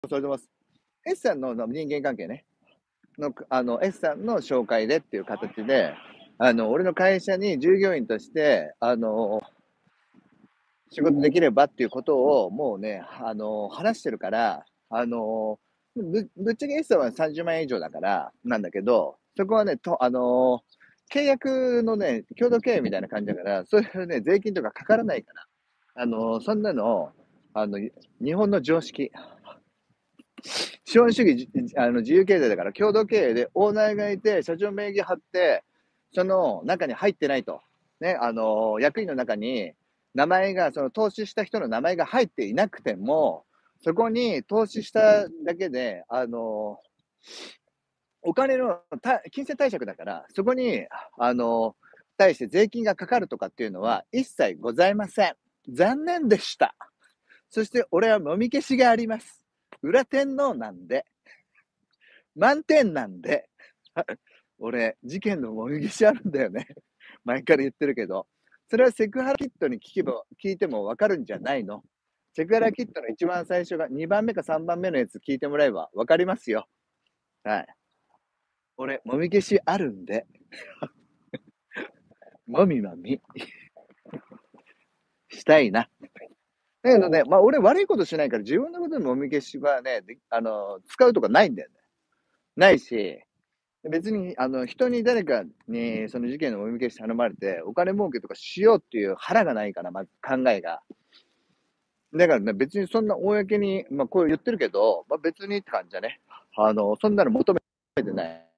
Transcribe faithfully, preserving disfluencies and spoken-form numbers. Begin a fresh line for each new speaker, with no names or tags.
それでます。S さんのの人間関係ね。の、あの、S さんの紹介でっていう形で、あの、俺の会社に従業員として、あの、仕事できればっていうことを、もうね、あの、話してるから、あの、ぶ、ぶっちゃけ S さんはさんじゅうまん円以上だから、なんだけど、そこはね、と、あの、契約のね、共同経営みたいな感じだから、そういうね、税金とかかからないから、あの、そんなの、あの、日本の常識。資本主義、あの自由経済だから共同経営でオーナーがいて、社長名義貼って、その中に入ってないと。ね、あの、役員の中に名前が、その投資した人の名前が入っていなくても、そこに投資しただけで、あの、お金の金銭貸借だから、そこに、あの、対して税金がかかるとかっていうのは一切ございません。残念でした。そして俺はもみ消しがあります。裏天皇なんで。満点なんで、俺、事件のもみ消しあるんだよね。前から言ってるけど。それはセクハラキットに聞けば、聞いてもわかるんじゃないの。セクハラキットの一番最初がにばんめかさんばんめのやつ聞いてもらえばわかりますよ。はい。俺、もみ消しあるんで。もみまみ。したいな。だけどね、まあ俺悪いことしないから自分のことでもみ消しはね、あの、使うとかないんだよね。ないし、別に、あの、人に誰かに、その事件のもみ消し頼まれて、お金儲けとかしようっていう腹がないから、まず考えが。だからね、別にそんな公に、まあ、こう言ってるけど、まあ、別にって感じだね。あの、そんなの求めてない。